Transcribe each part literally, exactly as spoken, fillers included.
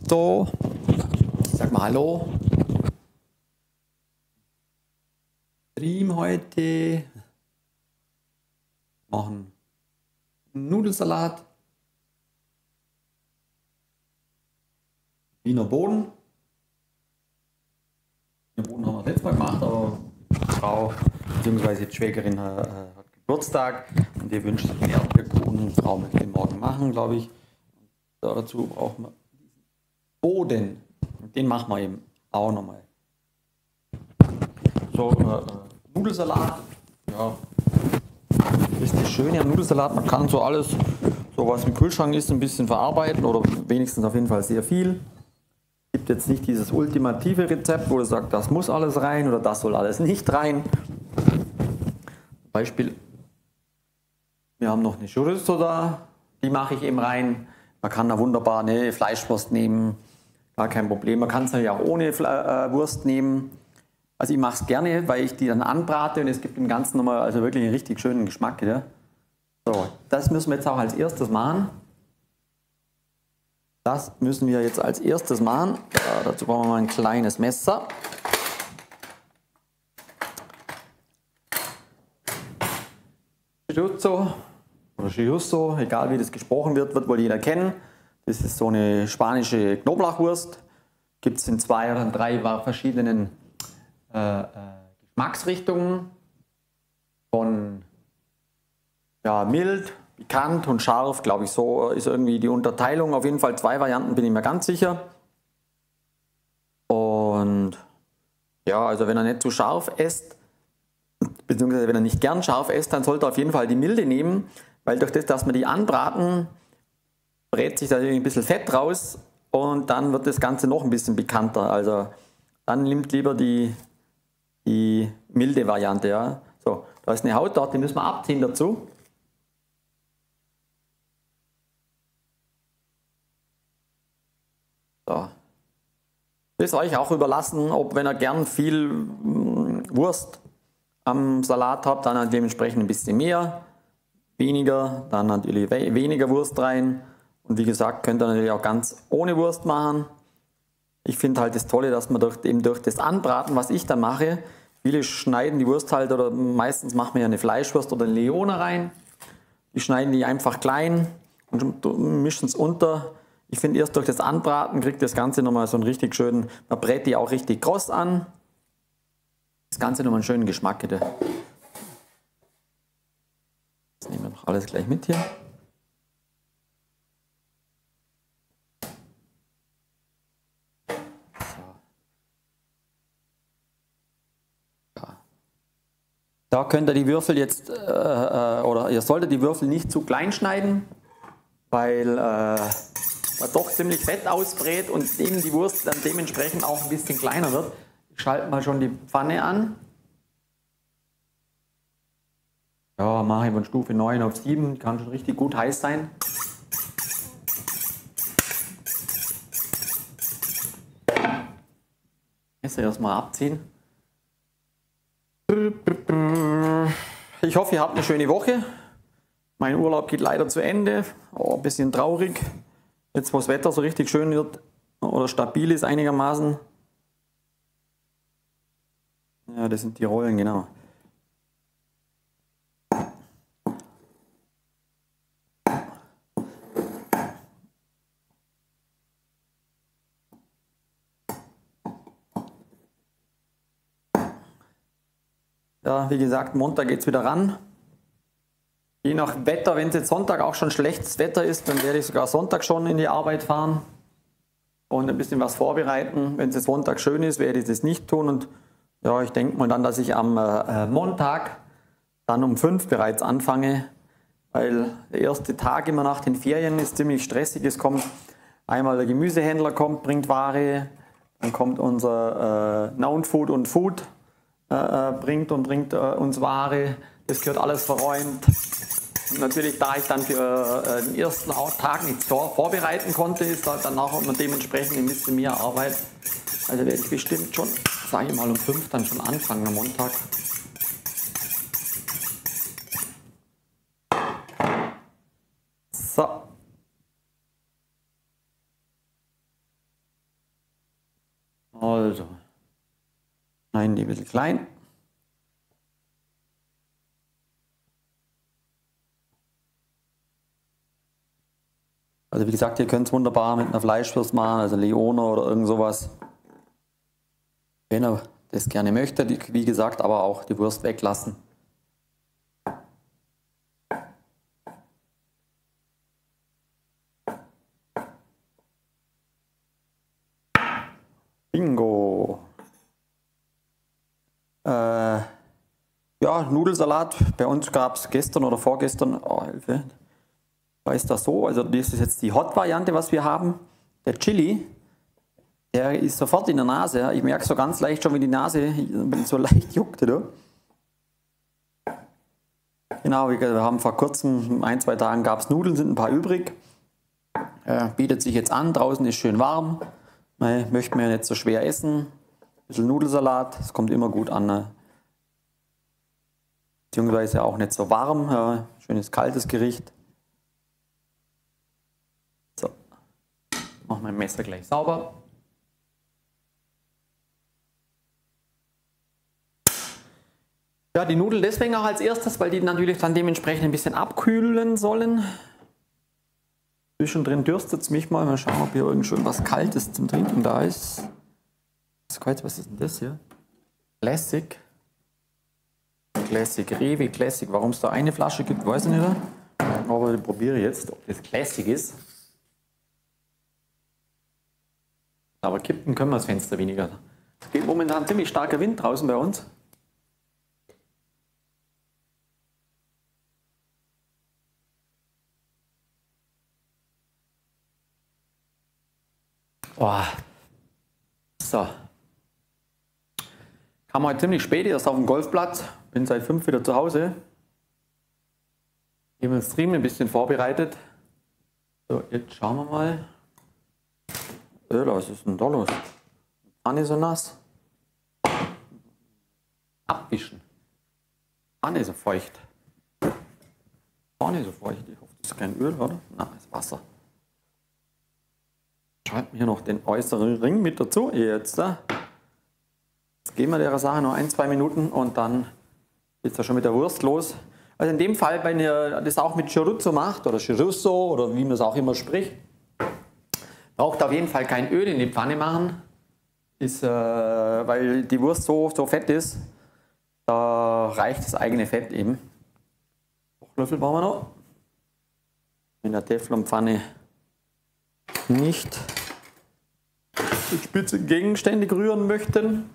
So, sag mal Hallo. Stream heute. Machen Nudelsalat. Wiener Boden. Wiener Boden haben wir letztes Mal gemacht, aber die Frau bzw. die Schwägerin äh, hat Geburtstag und ihr wünscht sich einen Erdbeerkuchen. Die Frau möchte den morgen machen, glaube ich. Dazu brauchen wir Boden. Und den machen wir eben auch nochmal. So, äh, Nudelsalat. Ja, das ist das Schöne am Nudelsalat. Man kann so alles, so was im Kühlschrank ist, ein bisschen verarbeiten oder wenigstens auf jeden Fall sehr viel. Es gibt jetzt nicht dieses ultimative Rezept, wo du sagst, das muss alles rein oder das soll alles nicht rein. Beispiel, wir haben noch eine Chorizo da, die mache ich eben rein. Man kann da wunderbar eine Fleischwurst nehmen, gar kein Problem. Man kann es ja auch ohne Fle äh, Wurst nehmen. Also ich mache es gerne, weil ich die dann anbrate und es gibt im Ganzen nochmal also wirklich einen richtig schönen Geschmack. Ja? So, das müssen wir jetzt auch als erstes machen. Das müssen wir jetzt als erstes machen. Ja, dazu brauchen wir mal ein kleines Messer. Chorizo oder Chorizo, egal wie das gesprochen wird, wird wohl jeder kennen. Das ist so eine spanische Knoblauchwurst. Gibt es in zwei oder drei verschiedenen äh, äh, Geschmacksrichtungen. Von ja, mild, pikant und scharf, glaube ich, so ist irgendwie die Unterteilung. Auf jeden Fall zwei Varianten, bin ich mir ganz sicher. Und ja, also wenn er nicht zu scharf isst, beziehungsweise wenn er nicht gern scharf isst, dann sollte er auf jeden Fall die milde nehmen, weil durch das, dass wir die anbraten, brät sich da ein bisschen Fett raus und dann wird das Ganze noch ein bisschen pikanter. Also dann nimmt lieber die, die milde Variante. Ja. So, da ist eine Haut dort, die müssen wir abziehen dazu. So. Das ist euch auch überlassen, ob wenn ihr gern viel Wurst am Salat habt, dann dementsprechend ein bisschen mehr, weniger, dann natürlich we weniger Wurst rein. Und wie gesagt, könnt ihr natürlich auch ganz ohne Wurst machen. Ich finde halt das Tolle, dass man durch, eben durch das Anbraten, was ich da mache, viele schneiden die Wurst halt, oder meistens machen wir ja eine Fleischwurst oder eine Leona rein. Die schneiden die einfach klein und mischen es unter. Ich finde, erst durch das Anbraten kriegt das Ganze nochmal so einen richtig schönen, man brät die auch richtig kross an. Das Ganze nochmal einen schönen Geschmack hätte. Jetzt nehmen wir noch alles gleich mit hier. Da könnt ihr die Würfel jetzt, äh, oder ihr solltet die Würfel nicht zu klein schneiden, weil äh, man doch ziemlich Fett ausbrät und eben die Wurst dann dementsprechend auch ein bisschen kleiner wird. Ich schalte mal schon die Pfanne an. Ja, mache ich von Stufe neun auf sieben, kann schon richtig gut heiß sein. Messer erstmal abziehen. Ich hoffe, ihr habt eine schöne Woche. Mein Urlaub geht leider zu Ende. Oh, ein bisschen traurig. Jetzt, wo das Wetter so richtig schön wird oder stabil ist einigermaßen. Ja, das sind die Rollen, genau. Ja, wie gesagt, Montag geht es wieder ran. Je nach Wetter, wenn es jetzt Sonntag auch schon schlechtes Wetter ist, dann werde ich sogar Sonntag schon in die Arbeit fahren und ein bisschen was vorbereiten. Wenn es jetzt Sonntag schön ist, werde ich das nicht tun. Und ja, ich denke mal dann, dass ich am äh, Montag dann um fünf bereits anfange, weil der erste Tag immer nach den Ferien ist ziemlich stressig. Es kommt einmal der Gemüsehändler, kommt, bringt Ware, dann kommt unser äh, Known Food und Food, äh, bringt und bringt äh, uns Ware. Das gehört alles verräumt. Und natürlich, da ich dann für äh, den ersten Tag nichts vor, vorbereiten konnte, ist da dann auch dementsprechend ein bisschen mehr Arbeit. Also werde ich bestimmt schon, sage ich mal, um fünf dann schon anfangen am Montag. So. Schneiden die ein bisschen klein. Also wie gesagt, ihr könnt es wunderbar mit einer Fleischwurst machen, also Leone oder irgend sowas. Wenn ihr das gerne möchtet, wie gesagt, aber auch die Wurst weglassen. Bingo! Äh, ja, Nudelsalat. Bei uns gab es gestern oder vorgestern, oh Hilfe, weiß das so, also das ist jetzt die Hot-Variante, was wir haben. Der Chili, der ist sofort in der Nase. Ich merke so ganz leicht schon, wie die Nase so leicht juckt. Oder? Genau, wir haben vor kurzem, ein, zwei Tagen gab es Nudeln, sind ein paar übrig. Äh, bietet sich jetzt an, draußen ist schön warm. Man möchte man ja nicht so schwer essen. Ein bisschen Nudelsalat, das kommt immer gut an. Beziehungsweise auch nicht so warm, ja, schönes kaltes Gericht. So, mache mein Messer gleich sauber. Ja, die Nudeln deswegen auch als erstes, weil die natürlich dann dementsprechend ein bisschen abkühlen sollen. Zwischendrin dürstet es mich mal. Mal schauen, ob hier irgend schon was Kaltes zum Trinken da ist. Was ist denn das hier? Classic. Classic, Rewe Classic. Warum es da eine Flasche gibt, weiß ich nicht. Aber ich probiere jetzt, ob das Classic ist. Aber kippen können wir das Fenster weniger. Es geht momentan ziemlich starker Wind draußen bei uns. Oh. So. Kam heute ziemlich spät erst auf dem Golfplatz. Bin seit fünf wieder zu Hause. Ich habe den Stream ein bisschen vorbereitet. So, jetzt schauen wir mal. Öl, was ist denn da los? Die Pfanne so nass. Abwischen. Die Pfanne ist so feucht. Die Pfanne ist so feucht. Ich hoffe, das ist kein Öl, oder? Nein, das ist Wasser. Schalten wir hier noch den äußeren Ring mit dazu. Jetzt, äh, jetzt geben wir der Sache noch ein, zwei Minuten und dann geht es ja schon mit der Wurst los. Also in dem Fall, wenn ihr das auch mit Chorizo macht oder Chorizo oder wie man es auch immer spricht, braucht auf jeden Fall kein Öl in die Pfanne machen, ist, äh, weil die Wurst so, so fett ist, da reicht das eigene Fett eben. Kochlöffel brauchen wir noch. In der Teflonpfanne nicht mit spitzen Gegenstände rühren möchten.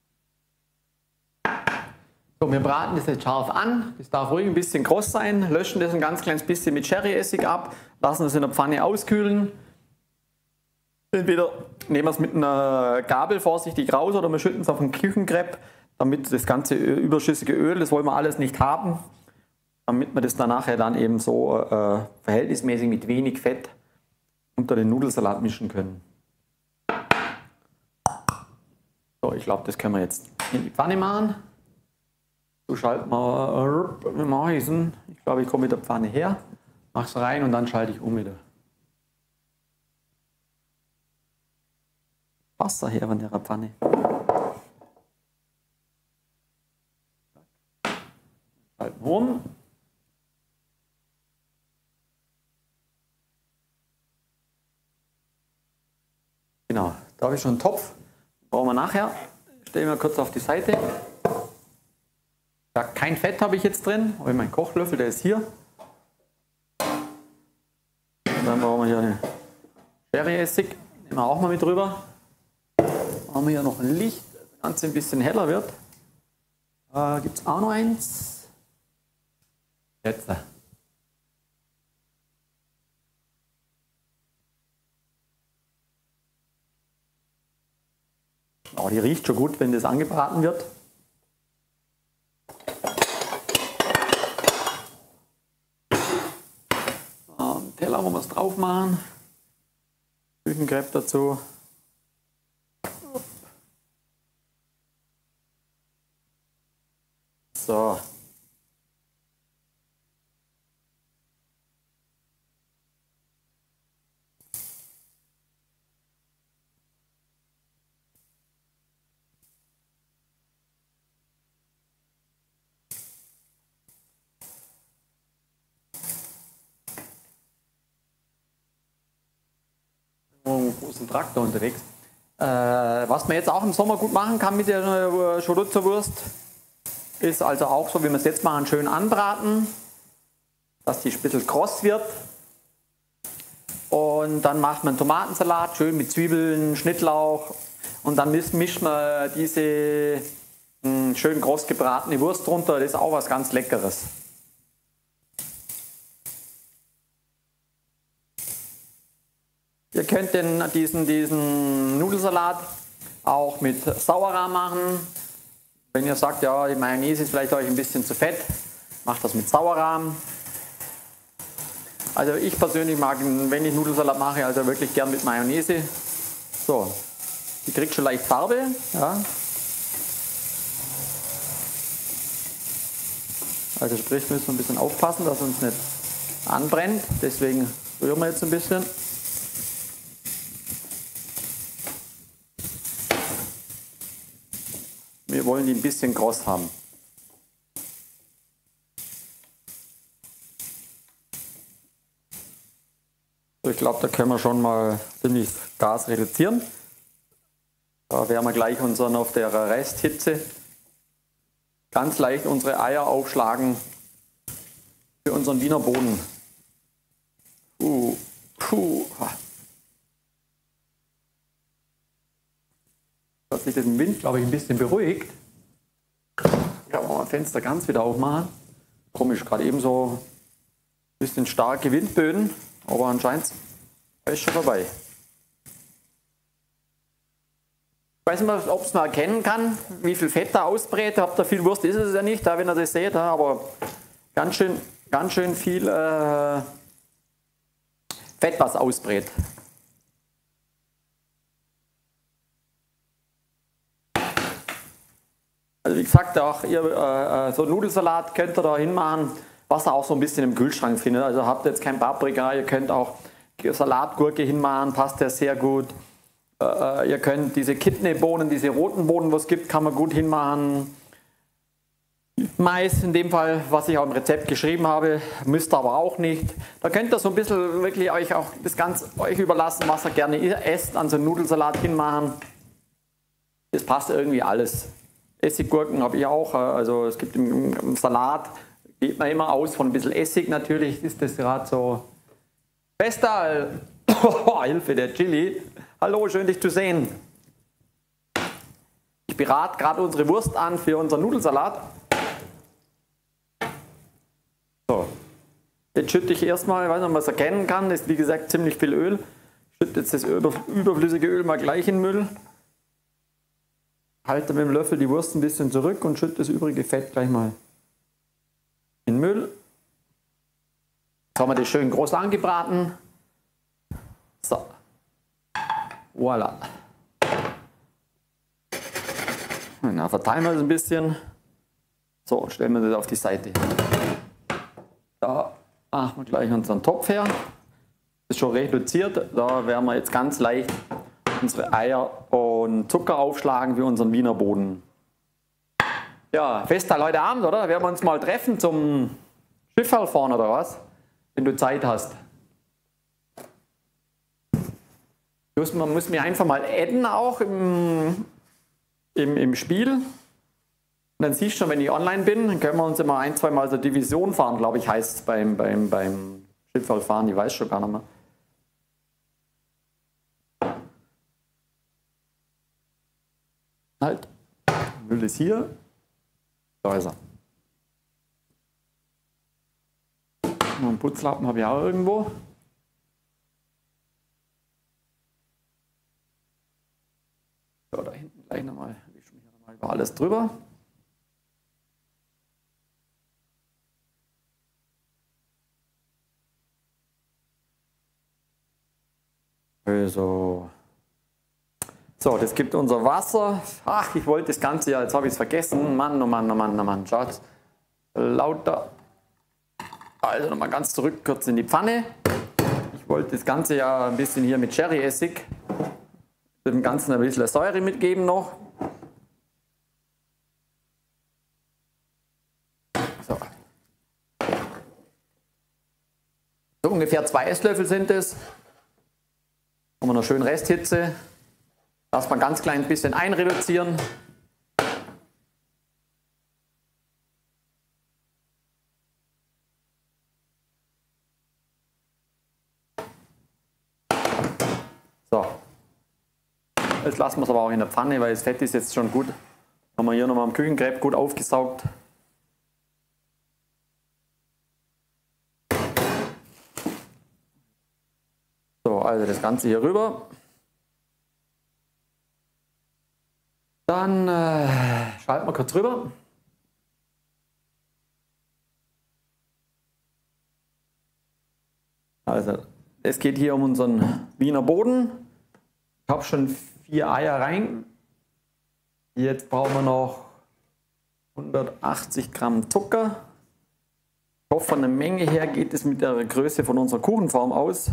So, wir braten das jetzt scharf an. Das darf ruhig ein bisschen kross sein. Löschen das ein ganz kleines bisschen mit Sherryessig ab. Lassen es in der Pfanne auskühlen. Entweder nehmen wir es mit einer Gabel vorsichtig raus oder wir schütten es auf einen Küchenkrepp, damit das ganze überschüssige Öl, das wollen wir alles nicht haben, damit wir das dann nachher dann eben so äh, verhältnismäßig mit wenig Fett unter den Nudelsalat mischen können. So, ich glaube, das können wir jetzt in die Pfanne machen. So schalten wir, wir machen, ich glaube, ich komme mit der Pfanne her, mache es rein und dann schalte ich um wieder. Wasser her von der Pfanne. Schalten wir um. Genau, da habe ich schon einen Topf. Brauchen wir nachher. Stellen wir kurz auf die Seite. Ja, kein Fett habe ich jetzt drin. Aber mein Kochlöffel, der ist hier. Und dann brauchen wir hier einen Sherryessig. Nehmen wir auch mal mit rüber. Haben wir hier noch ein Licht, dass das Ganze ein bisschen heller wird. Äh, Gibt es auch noch eins? Jetzt. Oh, die riecht schon gut, wenn das angebraten wird. Einen Teller, wo wir es drauf machen. Küchenkrepp dazu. So. großen Traktor unterwegs. Äh, was man jetzt auch im Sommer gut machen kann mit der äh, Chorizo-Wurst, ist also auch so, wie wir es jetzt machen, schön anbraten, dass die ein bisschen kross wird. Und dann macht man Tomatensalat, schön mit Zwiebeln, Schnittlauch. Und dann mischt man diese mh, schön kross gebratene Wurst drunter. Das ist auch was ganz Leckeres. Ihr könnt den, diesen, diesen Nudelsalat auch mit Sauerrahm machen. Wenn ihr sagt, ja, die Mayonnaise ist vielleicht euch ein bisschen zu fett, macht das mit Sauerrahm. Also ich persönlich mag, wenn ich Nudelsalat mache, also wirklich gern mit Mayonnaise. So, die kriegt schon leicht Farbe. Ja. Also sprich, müssen wir ein bisschen aufpassen, dass uns nicht anbrennt. Deswegen rühren wir jetzt ein bisschen. Wir wollen die ein bisschen kross haben. Ich glaube, da können wir schon mal ziemlich Gas reduzieren. Da werden wir gleich unseren auf der Resthitze ganz leicht unsere Eier aufschlagen für unseren Wiener Boden. Puh, puh. Hat sich das im Wind, glaube ich, ein bisschen beruhigt. Ich kann mal das Fenster ganz wieder aufmachen. Komisch, gerade eben so ein bisschen starke Windböen, aber anscheinend ist schon vorbei. Ich weiß nicht, ob es mal erkennen kann, wie viel Fett da ausbrät. Habt ihr viel Wurst, ist es ja nicht, da, wenn ihr das seht, aber ganz schön, ganz schön viel äh, Fett, was ausbrät. Also wie gesagt, auch ihr, äh, so Nudelsalat könnt ihr da hinmachen, was ihr auch so ein bisschen im Kühlschrank findet. Also habt ihr jetzt kein Paprika, ihr könnt auch Salatgurke hinmachen, passt ja sehr gut. Äh, ihr könnt diese Kidneybohnen, diese roten Bohnen, was es gibt, kann man gut hinmachen. Mais in dem Fall, was ich auch im Rezept geschrieben habe, müsst ihr aber auch nicht. Da könnt ihr so ein bisschen wirklich euch auch das ganz euch überlassen, was ihr gerne esst, an so einen Nudelsalat hinmachen. Das passt irgendwie alles. Essiggurken habe ich auch, also es gibt im, im Salat, geht man immer aus von ein bisschen Essig, natürlich ist das gerade so besser. Oh, Hilfe, der Chili. Hallo, schön dich zu sehen. Ich berate gerade unsere Wurst an für unseren Nudelsalat. So, jetzt schütte ich erstmal, ich weiß nicht, ob man es erkennen kann, ist wie gesagt ziemlich viel Öl. Ich schütte jetzt das überflüssige Öl mal gleich in den Müll. Halte mit dem Löffel die Wurst ein bisschen zurück und schütte das übrige Fett gleich mal in den Müll. Jetzt haben wir das schön groß angebraten. So. Voilà. Und dann verteilen wir es ein bisschen. So, stellen wir das auf die Seite. Da machen wir gleich unseren Topf her. Das ist schon reduziert. Da werden wir jetzt ganz leicht unsere Eier und Zucker aufschlagen für unseren Wiener Boden. Ja, Festtag heute Abend, oder? Werden wir uns mal treffen zum Schifferl fahren oder was? Wenn du Zeit hast. Man muss mich einfach mal adden auch im, im, im Spiel. Und dann siehst du schon, wenn ich online bin, dann können wir uns immer ein, zwei Mal so Division fahren, glaube ich, heißt es beim, beim, beim Schifferl fahren. Ich weiß schon gar nicht mehr. Halt, Müll ist hier, da ist er. Noch einen Putzlappen habe ich auch irgendwo. So, da hinten gleich nochmal, wischen wir hier nochmal über alles drüber. Also. So, das gibt unser Wasser. Ach, ich wollte das Ganze ja, jetzt habe ich es vergessen. Mann, oh Mann, oh Mann, oh Mann. Schaut, lauter. Also nochmal ganz zurück, kurz in die Pfanne. Ich wollte das Ganze ja ein bisschen hier mit Sherry-Essig, dem Ganzen ein bisschen Säure mitgeben noch. So. So ungefähr zwei Esslöffel sind es. Haben wir noch schön Resthitze. Lass mal ganz klein ein bisschen einreduzieren. So. Jetzt lassen wir es aber auch in der Pfanne, weil das Fett ist jetzt schon gut. Haben wir hier nochmal am Küchengreb gut aufgesaugt. So, also das Ganze hier rüber. Dann äh, schalten wir kurz rüber. Also, es geht hier um unseren Wiener Boden. Ich habe schon vier Eier rein. Jetzt brauchen wir noch hundertachtzig Gramm Zucker. Ich hoffe, von der Menge her geht es mit der Größe von unserer Kuchenform aus.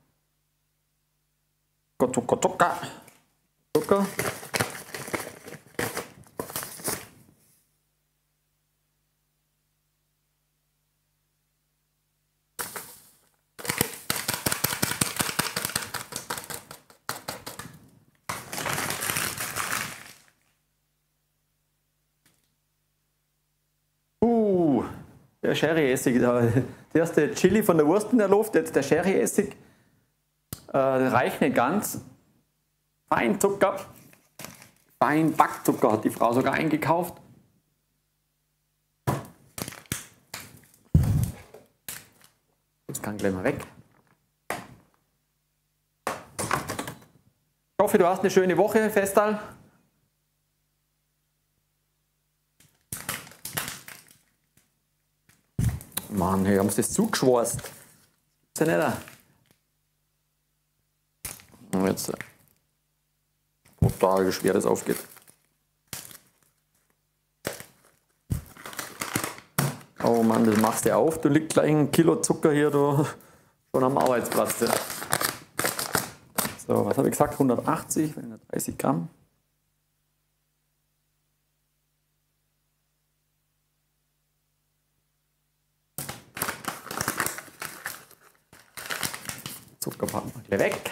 Zucker, Zucker, Zucker. Uh, der Sherry-Essig, der erste Chili von der Wurst in der Luft, jetzt der Sherry-Essig. Äh, reicht nicht ganz. Feinzucker, Feinbackzucker hat die Frau sogar eingekauft. Jetzt kann gleich mal weg. Ich hoffe, du hast eine schöne Woche, Festal. Mann, hier haben sie das zugeschworst. Ist ja nicht. Und jetzt brutal, wie schwer das aufgeht. Oh Mann, das machst du auf. Du liegt gleich ein Kilo Zucker hier du, schon am Arbeitsplatz. Ja. So, was habe ich gesagt? hundertachtzig, hundertdreißig Gramm. Zucker packen wir gleich weg.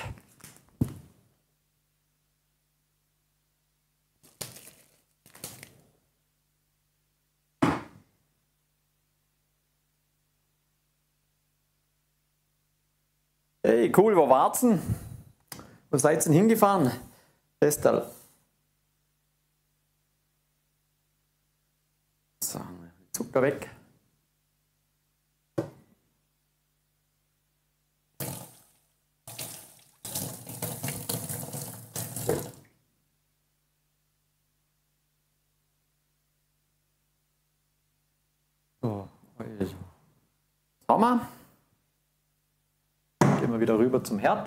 Hey, cool, wo wart's? Wo seid ihr denn hingefahren? Festal. So, Zucker weg. So, also. Sommer. Gehen wir wieder rüber zum Herd.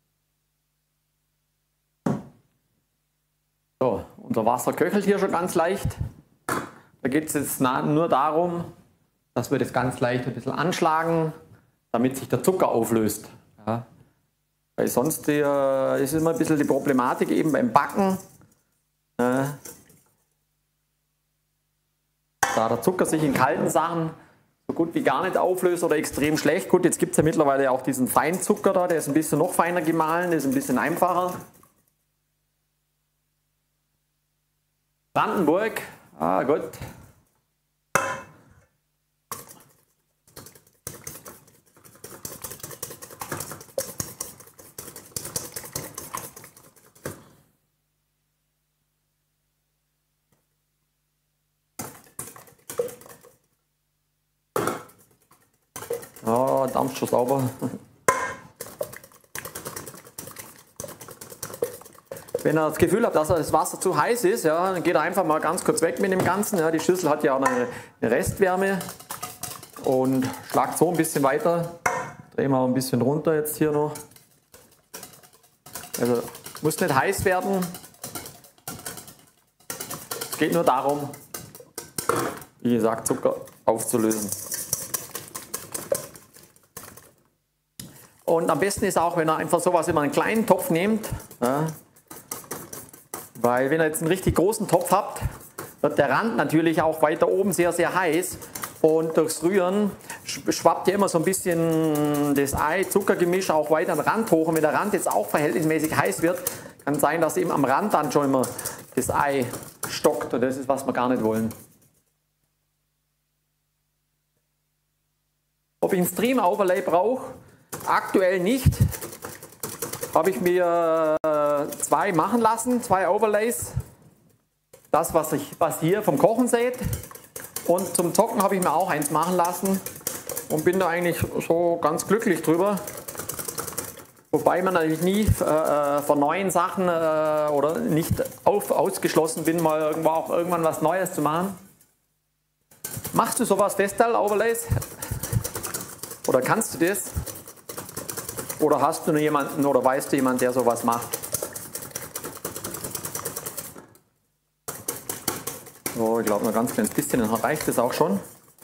So, unser Wasser köchelt hier schon ganz leicht. Da geht es jetzt nur darum, dass wir das ganz leicht ein bisschen anschlagen, damit sich der Zucker auflöst. Ja. Weil sonst äh, ist immer ein bisschen die Problematik eben beim Backen, äh, da der Zucker sich in kalten Sachen so gut wie gar nicht auflöst oder extrem schlecht. Gut, jetzt gibt es ja mittlerweile auch diesen Feinzucker da, der ist ein bisschen noch feiner gemahlen, der ist ein bisschen einfacher. Brandenburg, ah gut. Oh, dampft schon sauber. Wenn ihr das Gefühl habt, dass das Wasser zu heiß ist, ja, dann geht er einfach mal ganz kurz weg mit dem Ganzen. Ja, die Schüssel hat ja auch eine, eine Restwärme und schlagt so ein bisschen weiter. Drehen wir auch ein bisschen runter jetzt hier noch. Also muss nicht heiß werden. Es geht nur darum, wie gesagt, Zucker aufzulösen. Und am besten ist auch, wenn ihr einfach sowas immer einen kleinen Topf nehmt. Ja, weil wenn ihr jetzt einen richtig großen Topf habt, wird der Rand natürlich auch weiter oben sehr, sehr heiß. Und durchs Rühren schwappt ja immer so ein bisschen das Ei-Zucker-Gemisch auch weiter an den Rand hoch. Und wenn der Rand jetzt auch verhältnismäßig heiß wird, kann sein, dass eben am Rand dann schon immer das Ei stockt. Und das ist, was wir gar nicht wollen. Ob ich ein Stream-Overlay brauche? Aktuell nicht. Habe ich mir zwei machen lassen, zwei Overlays. Das, was, ich, was ihr vom Kochen seht. Und zum Zocken habe ich mir auch eins machen lassen. Und bin da eigentlich so ganz glücklich drüber. Wobei man natürlich nie äh, von neuen Sachen äh, oder nicht auf, ausgeschlossen bin, mal irgendwo auch irgendwann was Neues zu machen. Machst du sowas, Festal-Overlays? Oder kannst du das? Oder hast du nur jemanden oder weißt du jemanden, der sowas macht? So, ich glaube, noch ganz kleines bisschen, dann reicht das auch schon.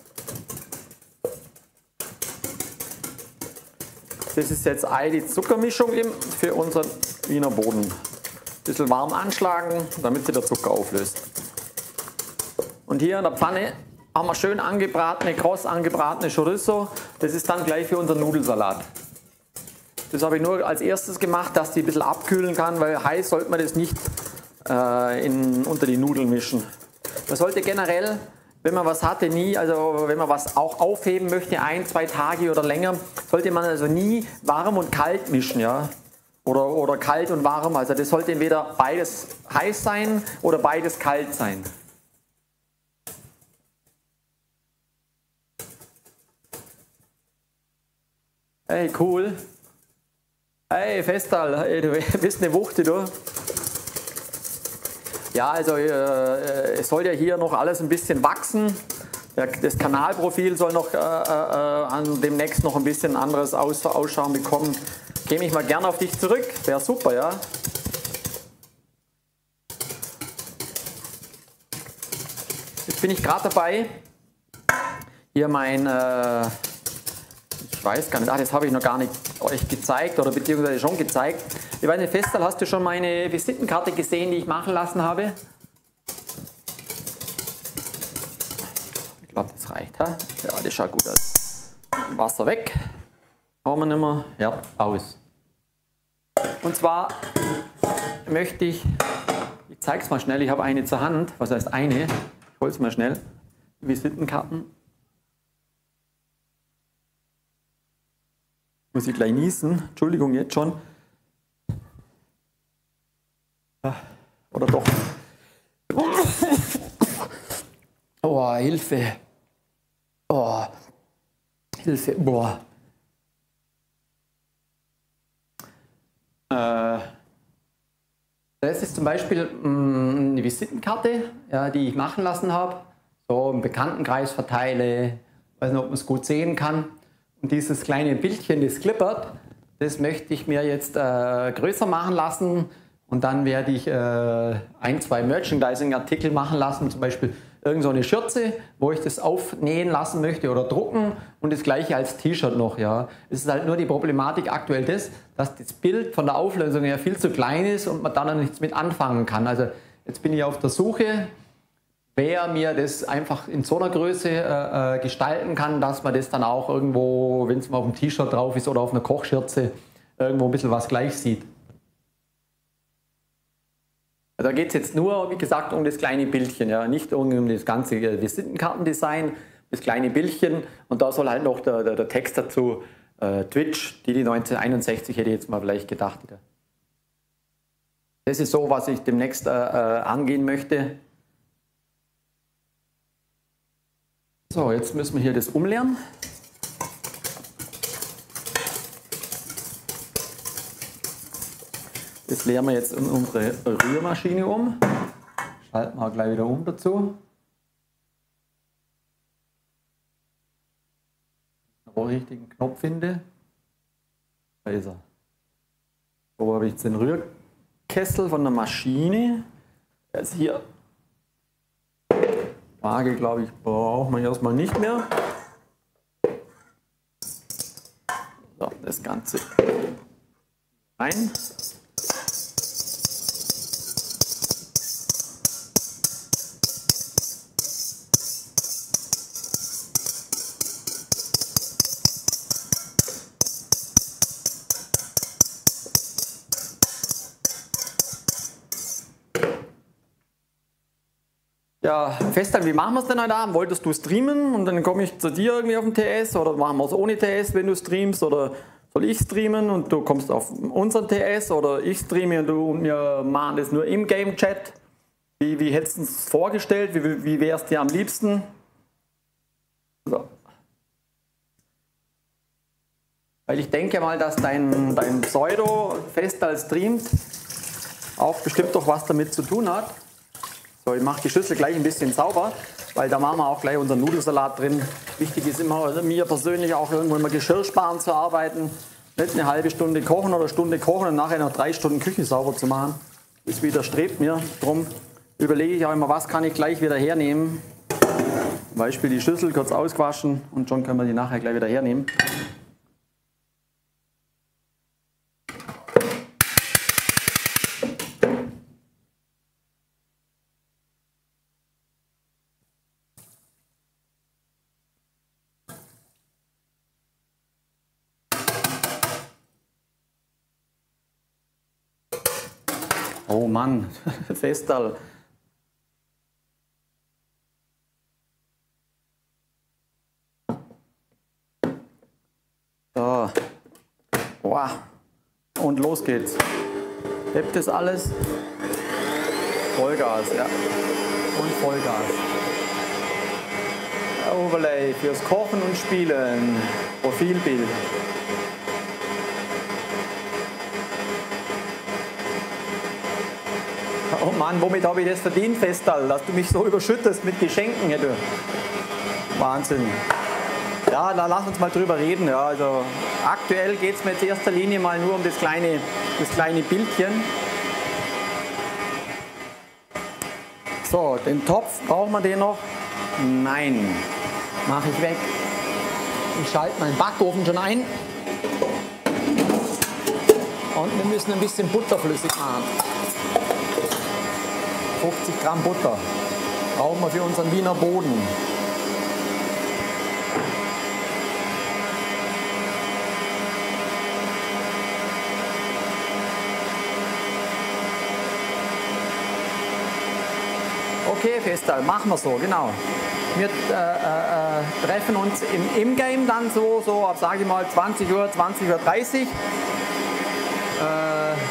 Das ist jetzt Ei, die Zuckermischung eben für unseren Wiener Boden. Ein bisschen warm anschlagen, damit sich der Zucker auflöst. Und hier in der Pfanne haben wir schön angebratene, kross angebratene Chorizo. Das ist dann gleich für unseren Nudelsalat. Das habe ich nur als erstes gemacht, dass die ein bisschen abkühlen kann, weil heiß sollte man das nicht äh, in, unter die Nudeln mischen. Man sollte generell, wenn man was hatte, nie, also wenn man was auch aufheben möchte, ein, zwei Tage oder länger, sollte man also nie warm und kalt mischen, ja. Oder, oder kalt und warm. Also das sollte entweder beides heiß sein oder beides kalt sein. Hey, cool. Hey, Festal, hey, du bist eine Wuchte, du. Ja, also äh, es soll ja hier noch alles ein bisschen wachsen. Ja, das Kanalprofil soll noch äh, äh, demnächst noch ein bisschen anderes Aus Ausschauen bekommen. Käme ich mal gerne auf dich zurück, wäre super, ja. Jetzt bin ich gerade dabei, hier mein... Äh, Ich weiß gar nicht, ach, das habe ich noch gar nicht euch gezeigt oder beziehungsweise schon gezeigt. Ich weiß nicht, Festal, hast du schon meine Visitenkarte gesehen, die ich machen lassen habe? Ich glaube, das reicht. Ha? Ja, das schaut gut aus. Wasser weg. Brauchen wir nicht mehr. Ja, aus. Und zwar möchte ich, ich zeige es mal schnell, ich habe eine zur Hand. Was heißt eine? Ich hole es mal schnell. Visitenkarten. Muss ich gleich niesen. Entschuldigung, jetzt schon. Oder doch. Oh, Hilfe. Oh, Hilfe. Boah. Äh, das ist zum Beispiel mh, eine Visitenkarte, ja, die ich machen lassen habe. So im Bekanntenkreis verteile. Ich weiß nicht, ob man es gut sehen kann. Und dieses kleine Bildchen, das klippert, das möchte ich mir jetzt äh, größer machen lassen. Und dann werde ich äh, ein, zwei Merchandising-Artikel machen lassen, zum Beispiel irgend so eine Schürze, wo ich das aufnähen lassen möchte oder drucken und das gleiche als T-Shirt noch. Ja. Es ist halt nur die Problematik aktuell das, dass das Bild von der Auflösung her viel zu klein ist und man dann noch nichts mit anfangen kann. Also jetzt bin ich auf der Suche, wer mir das einfach in so einer Größe äh, gestalten kann, dass man das dann auch irgendwo, wenn es mal auf dem T-Shirt drauf ist oder auf einer Kochschürze, irgendwo ein bisschen was gleich sieht. Da geht es jetzt nur, wie gesagt, um das kleine Bildchen, ja, nicht um das ganze Visitenkartendesign, das kleine Bildchen und da soll halt noch der, der, der Text dazu, äh, Twitch, die die neunzehnhunderteinundsechzig hätte ich jetzt mal vielleicht gedacht. Das ist so, was ich demnächst äh, äh, angehen möchte. So, jetzt müssen wir hier das umleeren. Das leeren wir jetzt in unsere Rührmaschine um. Schalten wir gleich wieder um dazu. Wenn ich den richtigen Knopf finde. Da ist er. So habe ich jetzt den Rührkessel von der Maschine. Der ist hier. Waage, glaube ich, braucht man erstmal nicht mehr. So, das Ganze rein. Festhalten, wie machen wir es denn heute Abend? Wolltest du streamen und dann komme ich zu dir irgendwie auf den T S oder machen wir es ohne T S, wenn du streamst, oder soll ich streamen und du kommst auf unseren T S, oder ich streame und du und wir machen das nur im Game-Chat? Wie, wie hättest du es vorgestellt? Wie, wie wäre es dir am liebsten? So. Weil ich denke mal, dass dein, dein Pseudo Festal streamt auch bestimmt doch was damit zu tun hat. So, ich mache die Schüssel gleich ein bisschen sauber, weil da machen wir auch gleich unseren Nudelsalat drin. Wichtig ist immer, also mir persönlich auch irgendwo immer geschirrsparen zu arbeiten. Nicht eine halbe Stunde kochen oder Stunde kochen und nachher noch drei Stunden Küche sauber zu machen. Das widerstrebt mir. Drum überlege ich auch immer, was kann ich gleich wieder hernehmen. Zum Beispiel die Schüssel kurz ausgewaschen und schon können wir die nachher gleich wieder hernehmen. Oh Mann, Festal. So. Wow. Und los geht's. Hebt das alles? Vollgas, ja. Und Vollgas. Overlay fürs Kochen und Spielen. Profilbild. Oh Mann, womit habe ich das verdient, Festal, dass du mich so überschüttest mit Geschenken, ja, du. Wahnsinn. Ja, da lass uns mal drüber reden. Ja, also aktuell geht es mir in erster Linie mal nur um das kleine, das kleine Bildchen. So, den Topf, brauchen wir den noch? Nein, mache ich weg. Ich schalte meinen Backofen schon ein. Und wir müssen ein bisschen Butter flüssig machen. fünfzig Gramm Butter brauchen wir für unseren Wiener Boden. Okay, Festal, machen wir so, genau. Wir äh, äh, treffen uns im, im Game dann so, so ab, sage ich mal, zwanzig Uhr, zwanzig Uhr dreißig. Äh,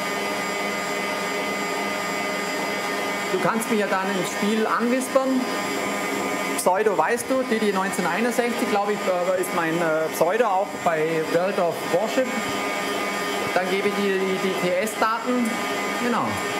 Du kannst mich ja dann ins Spiel anwispern. Pseudo weißt du, Didi neunzehnhunderteinundsechzig, glaube ich, ist mein Pseudo auch bei World of Warship. Dann gebe ich dir die, die T S-Daten. Genau.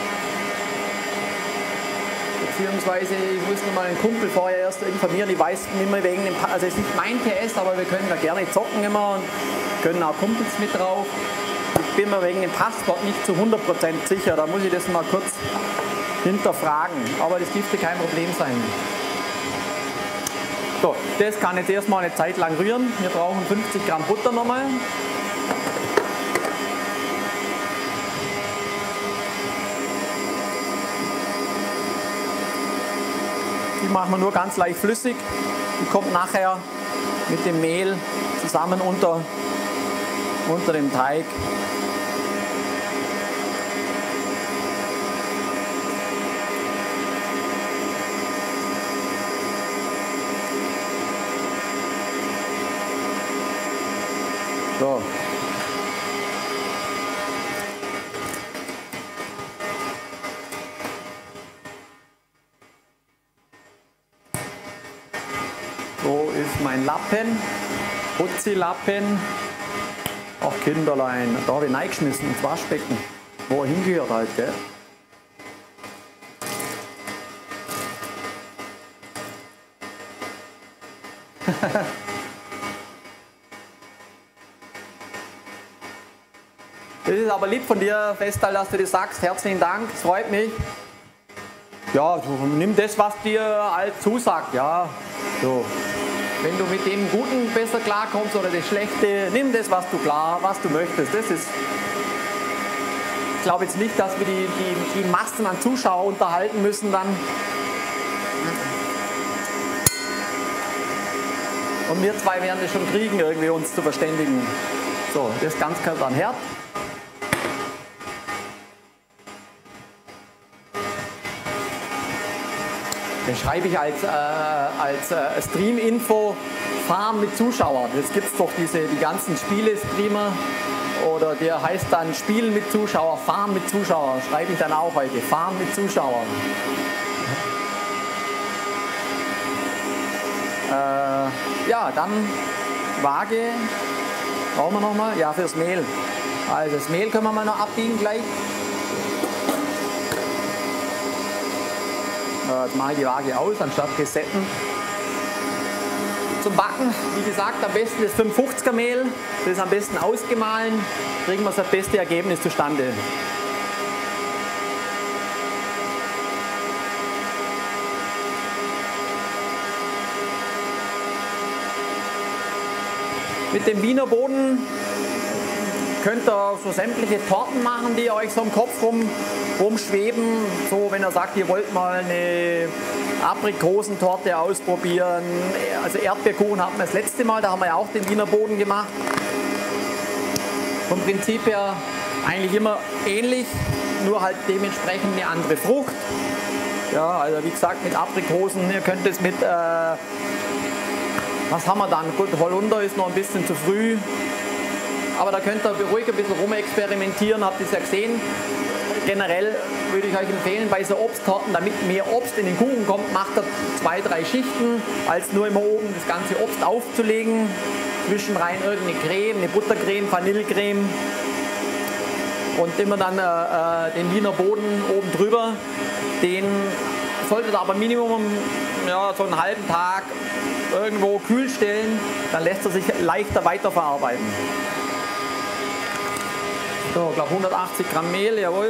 Beziehungsweise ich muss nur mal einen Kumpel vorher erst informieren. Ich weiß immer wegen dem, also es ist nicht mein T S, aber wir können da gerne zocken immer und können auch Kumpels mit drauf. Ich bin mir wegen dem Passwort nicht zu hundert Prozent sicher. Da muss ich das mal kurz hinterfragen, aber das dürfte kein Problem sein. So, das kann jetzt erstmal eine Zeit lang rühren. Wir brauchen fünfzig Gramm Butter nochmal. Die machen wir nur ganz leicht flüssig. Die kommt nachher mit dem Mehl zusammen unter, unter dem Teig. So. So ist mein Lappen, Putzi-Lappen. Ach Kinderlein, da habe ich reingeschmissen ins Waschbecken, wo er hingehört halt, gell? Das ist aber lieb von dir, Festal, dass du das sagst. Herzlichen Dank, es freut mich. Ja, nimm das, was dir halt zusagt. Ja, so. Wenn du mit dem Guten besser klarkommst oder das Schlechte, nimm das, was du klar, was du möchtest. Das ist. Ich glaube jetzt nicht, dass wir die, die, die Massen an Zuschauern unterhalten müssen dann. Und wir zwei werden es schon kriegen, irgendwie uns zu verständigen. So, das ganz kalt an Herd. Den schreibe ich als, äh, als äh, Stream-Info, Fahren mit Zuschauern. Jetzt gibt es doch diese, die ganzen Spiele-Streamer, oder der heißt dann Spielen mit Zuschauern, Fahren mit Zuschauern. Schreibe ich dann auch heute, Fahren mit Zuschauern. Äh, ja, dann Waage, brauchen wir nochmal? Ja, fürs Mehl. Also das Mehl können wir mal noch abbiegen gleich. Jetzt mache ich die Waage aus, anstatt resetten. Zum Backen, wie gesagt, am besten das fünfhundertfünfziger Mehl. Das ist am besten ausgemahlen. Kriegen wir das beste Ergebnis zustande. Mit dem Wiener Boden könnt ihr so sämtliche Torten machen, die euch so im Kopf rum, rumschweben. So, wenn ihr sagt, ihr wollt mal eine Aprikosentorte ausprobieren. Also Erdbeerkuchen hatten wir das letzte Mal, da haben wir ja auch den Wiener Boden gemacht. Vom Prinzip her eigentlich immer ähnlich, nur halt dementsprechend eine andere Frucht. Ja, also wie gesagt mit Aprikosen, ihr könnt es mit, äh, was haben wir dann? Gut, Holunder ist noch ein bisschen zu früh. Aber da könnt ihr ruhig ein bisschen rumexperimentieren, habt ihr es ja gesehen. Generell würde ich euch empfehlen, bei so Obsttorten, damit mehr Obst in den Kuchen kommt, macht ihr zwei, drei Schichten, als nur immer oben das ganze Obst aufzulegen. Zwischen rein irgendeine Creme, eine Buttercreme, Vanillecreme. Und immer dann äh, den Wiener Boden oben drüber. Den solltet ihr aber Minimum ja, so einen halben Tag irgendwo kühl stellen, dann lässt er sich leichter weiterverarbeiten. So, ich glaube hundertachtzig Gramm Mehl, jawohl.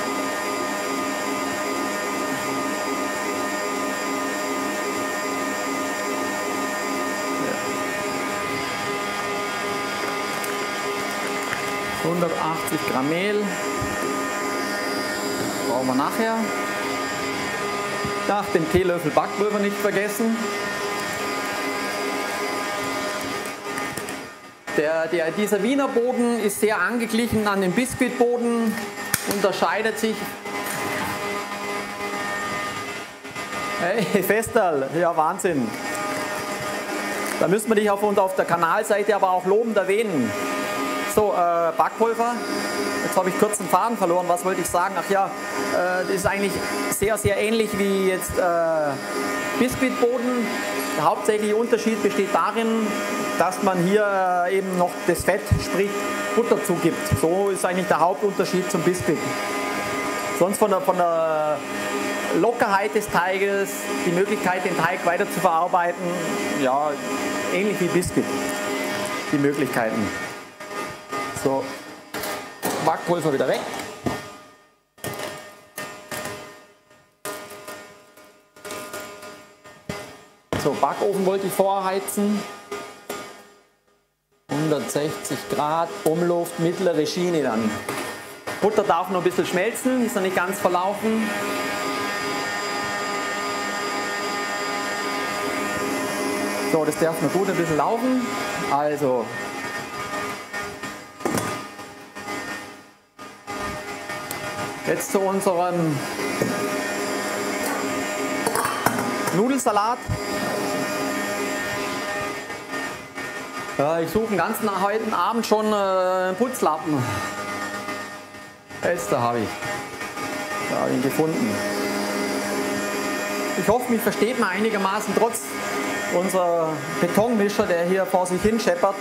hundertachtzig Gramm Mehl. Brauchen wir nachher. Ach, den Teelöffel Backpulver nicht vergessen. Der, der, dieser Wiener Boden ist sehr angeglichen an den Biskuitboden, unterscheidet sich. Hey, Festal, ja Wahnsinn. Da müssen wir dich auf, auf der Kanalseite aber auch lobend erwähnen. So, äh, Backpulver. Jetzt habe ich kurz den Faden verloren. Was wollte ich sagen? Ach ja, äh, das ist eigentlich sehr, sehr ähnlich wie jetzt äh, Biskuitboden. Der hauptsächliche Unterschied besteht darin, dass man hier eben noch das Fett, sprich Butter zugibt. So ist eigentlich der Hauptunterschied zum Biskuit. Sonst von der, von der Lockerheit des Teiges, die Möglichkeit, den Teig weiter zu verarbeiten, ja, ähnlich wie Biskuit, die Möglichkeiten. So, Backpulver wieder weg. So, Backofen wollte ich vorheizen. hundertsechzig Grad, Umluft, mittlere Schiene dann. Butter darf noch ein bisschen schmelzen, ist noch nicht ganz verlaufen. So, das darf noch gut ein bisschen laufen. Also, jetzt zu unserem Nudelsalat. Ja, ich suche den ganzen heute Abend schon äh, einen Putzlappen. Jetzt, da habe ich. Da habe ich ihn gefunden. Ich hoffe, mich versteht man einigermaßen trotz unser Betonmischer, der hier vor sich hin scheppert.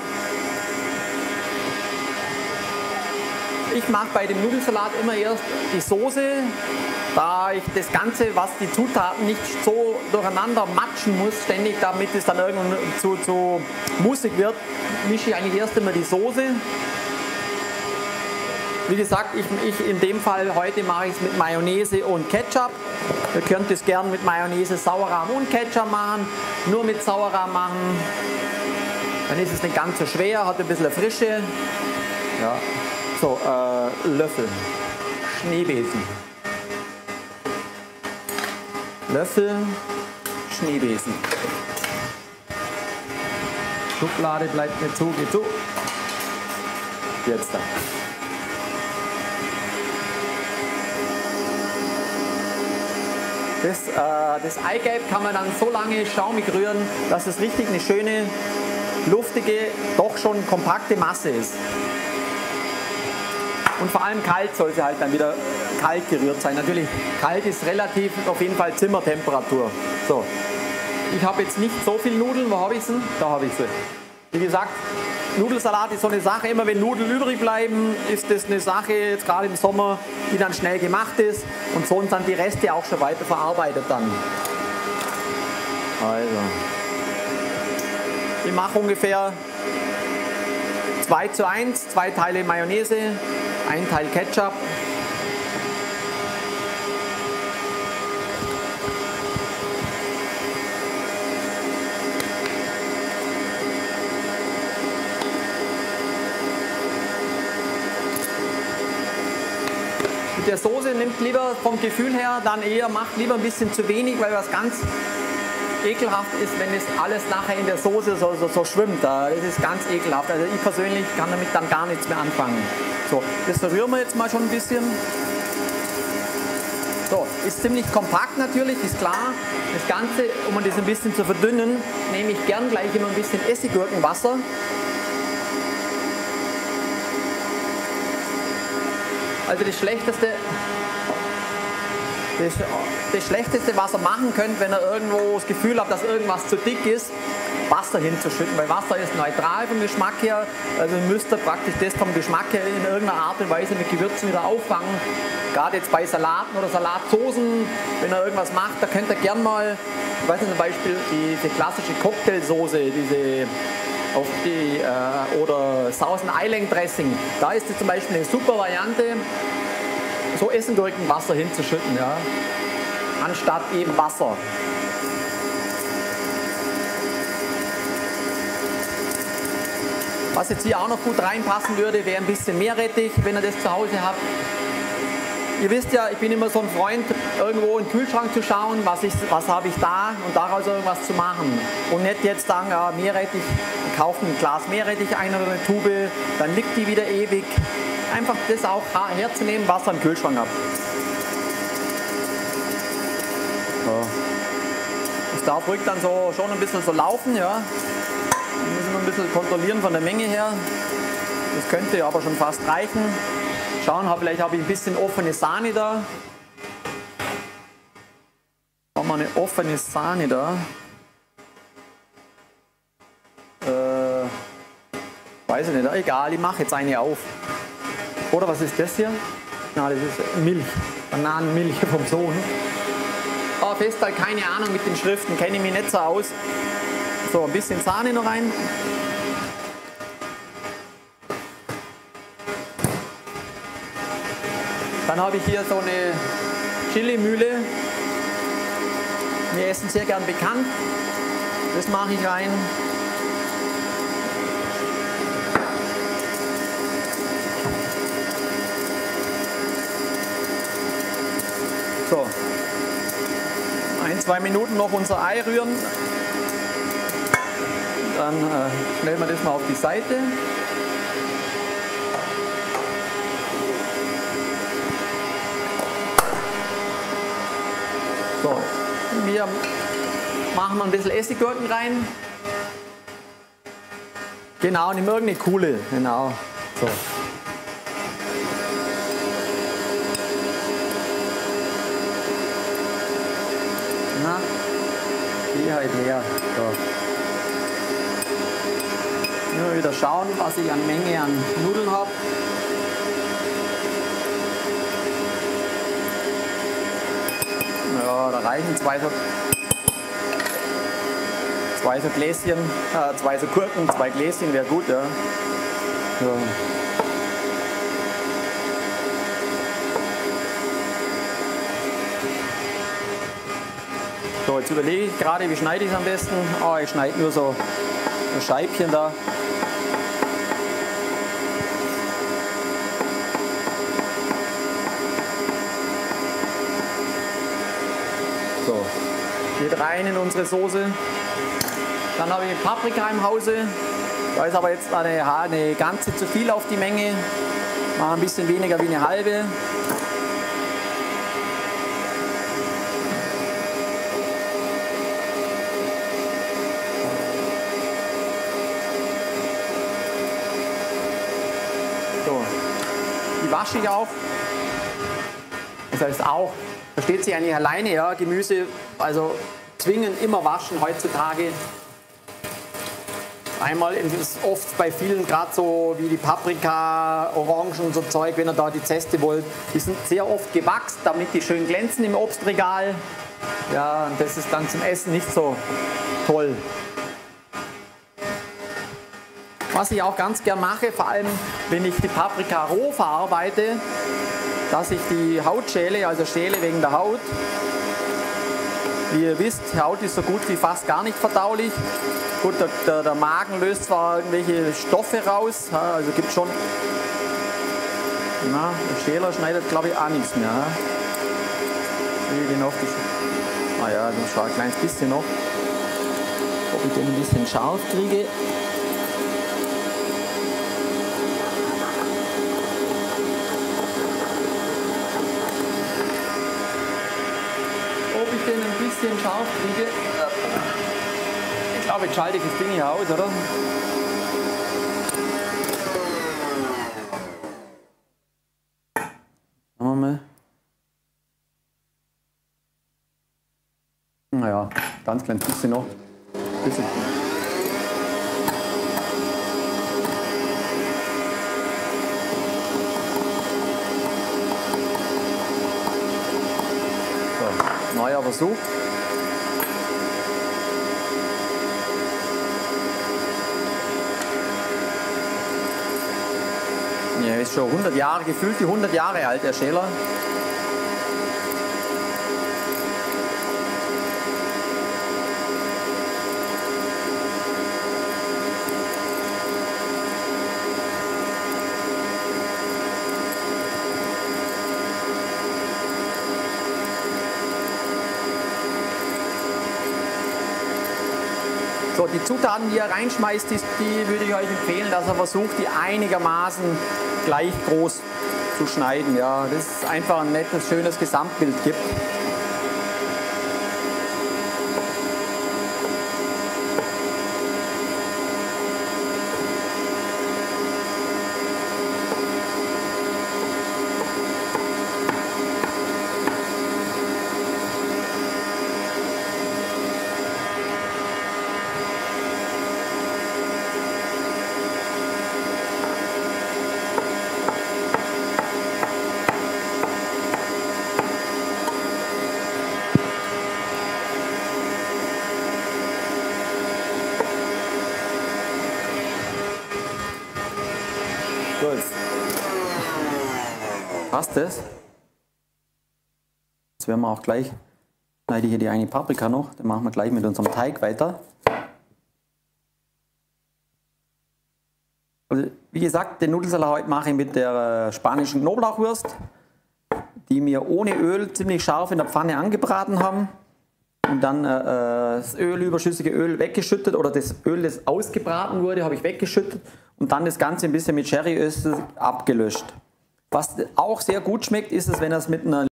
Ich mache bei dem Nudelsalat immer erst die Soße, da ich das Ganze, was die Zutaten nicht so durcheinander matschen muss, ständig, damit es dann irgendwann zu, zu mussig wird, mische ich eigentlich erst immer die Soße. Wie gesagt, ich, ich in dem Fall heute mache ich es mit Mayonnaise und Ketchup. Ihr könnt es gern mit Mayonnaise, Sauerrahm und Ketchup machen, nur mit Sauerrahm machen. Dann ist es nicht ganz so schwer, hat ein bisschen Frische. Ja. So, äh, Löffel, Schneebesen. Löffel, Schneebesen. Schublade bleibt mir zu, geht zu. Jetzt da. Das, äh, das Eigelb kann man dann so lange schaumig rühren, dass es richtig eine schöne, luftige, doch schon kompakte Masse ist. Und vor allem kalt soll sie halt dann wieder kalt gerührt sein. Natürlich, kalt ist relativ auf jeden Fall Zimmertemperatur. So. Ich habe jetzt nicht so viel Nudeln. Wo habe ich sie? Da habe ich sie. Wie gesagt, Nudelsalat ist so eine Sache. Immer wenn Nudeln übrig bleiben, ist das eine Sache, jetzt gerade im Sommer, die dann schnell gemacht ist. Und so sind dann die Reste auch schon weiter verarbeitet dann. Also. Ich mache ungefähr zwei zu eins, zwei Teile Mayonnaise, ein Teil Ketchup. Mit der Soße nimmt lieber vom Gefühl her dann eher, macht lieber ein bisschen zu wenig, weil was ganz ekelhaft ist, wenn es alles nachher in der Soße so, so, so schwimmt. Das ist ganz ekelhaft. Also ich persönlich kann damit dann gar nichts mehr anfangen. So, das verrühren wir jetzt mal schon ein bisschen. So, ist ziemlich kompakt natürlich, ist klar. Das Ganze, um das ein bisschen zu verdünnen, nehme ich gern gleich immer ein bisschen Essiggurkenwasser. Also das Schlechteste, das, das Schlechteste, was ihr machen könnt, wenn ihr irgendwo das Gefühl habt, dass irgendwas zu dick ist, Wasser hinzuschütten, weil Wasser ist neutral vom Geschmack her, also müsst ihr praktisch das vom Geschmack her in irgendeiner Art und Weise mit Gewürzen wieder auffangen. Gerade jetzt bei Salaten oder Salatsoßen, wenn ihr irgendwas macht, da könnt ihr gern mal, ich weiß nicht, zum Beispiel die, die klassische Cocktailsoße, diese auf die, äh, oder Thousand Island Dressing, da ist es zum Beispiel eine super Variante, so Essiggurkenwasser hinzuschütten, ja, anstatt eben Wasser. Was jetzt hier auch noch gut reinpassen würde, wäre ein bisschen Meerrettich, wenn ihr das zu Hause habt. Ihr wisst ja, ich bin immer so ein Freund, irgendwo in den Kühlschrank zu schauen, was, ich, was habe ich da und daraus irgendwas zu machen. Und nicht jetzt sagen, ja, Meerrettich, kaufen ein Glas Meerrettich ein oder eine Tube, dann liegt die wieder ewig. Einfach das auch herzunehmen, was ihr im Kühlschrank habt. So. Das darf ruhig dann so, schon ein bisschen so laufen, ja. Wir müssen ein bisschen kontrollieren von der Menge her. Das könnte aber schon fast reichen. Schauen, vielleicht habe ich ein bisschen offene Sahne da. Haben wir eine offene Sahne da. Äh, weiß ich nicht, egal, ich mache jetzt eine auf. Oder was ist das hier? Na, das ist Milch, Bananenmilch vom Sohn. Aber festhalten, keine Ahnung mit den Schriften, kenne ich mich nicht so aus. So, ein bisschen Sahne noch rein. Dann habe ich hier so eine Chili-Mühle. Wir essen sehr gern bekannt. Das mache ich rein. So. Ein, zwei Minuten noch unser Ei rühren. Dann äh, stellen wir das mal auf die Seite. So, wir machen mal ein bisschen Essiggurken rein. Genau, nimm irgendeine coole. Genau. So. Na, geh halt her. So. Nur wieder schauen, was ich an Menge an Nudeln habe. Ja, da reichen zwei so, zwei so Gläschen, äh, zwei so Gurken, zwei Gläschen wäre gut, ja. Ja. So, jetzt überlege ich gerade, wie schneide ich es am besten. Oh, ich schneide nur so ein Scheibchen da. So, geht rein in unsere Soße. Dann habe ich Paprika im Hause. Da ist aber jetzt eine, eine ganze zu viel auf die Menge. Mache ein bisschen weniger wie eine halbe. wasche ich auch. Das heißt auch, versteht sich eigentlich alleine, ja, Gemüse, also zwingend immer waschen heutzutage. Einmal ist es oft bei vielen, gerade so wie die Paprika, Orangen und so Zeug, wenn ihr da die Zeste wollt, die sind sehr oft gewachst, damit die schön glänzen im Obstregal. Ja, und das ist dann zum Essen nicht so toll. Was ich auch ganz gern mache, vor allem wenn ich die Paprika roh verarbeite, dass ich die Haut schäle, also schäle wegen der Haut. Wie ihr wisst, Haut ist so gut wie fast gar nicht verdaulich. Gut, der, der, der Magen löst zwar irgendwelche Stoffe raus, also gibt schon. Na, der Schäler schneidet, glaube ich, auch nichts mehr. Den auf die, ah ja, das schaut ein kleines bisschen noch. Ob ich den ein bisschen scharf kriege. Ob ich den ein bisschen scharf kriege. Ich glaube, jetzt schalte ich das Ding hier aus, oder? Schauen wir mal. Naja, ganz kleines bisschen noch. Bisschen. So, neuer Versuch. Ja, ist schon hundert Jahre, gefühlt die hundert Jahre alt, der Schäler. So, die Zutaten, die ihr reinschmeißt, die, die würde ich euch empfehlen, dass ihr versucht, die einigermaßen gleich groß zu schneiden. Ja, das ist einfach ein nettes, schönes Gesamtbild gibt. Gut. Passt das? Jetzt werden wir auch gleich, schneide ich hier die eine Paprika noch, dann machen wir gleich mit unserem Teig weiter. Also, wie gesagt, den Nudelsalat heute mache ich mit der spanischen Knoblauchwurst, die wir ohne Öl ziemlich scharf in der Pfanne angebraten haben. Und dann äh, das Öl, überschüssige Öl weggeschüttet oder das Öl, das ausgebraten wurde, habe ich weggeschüttet und dann das Ganze ein bisschen mit Sherryöl abgelöscht. Was auch sehr gut schmeckt, ist es, wenn ihr es mit einer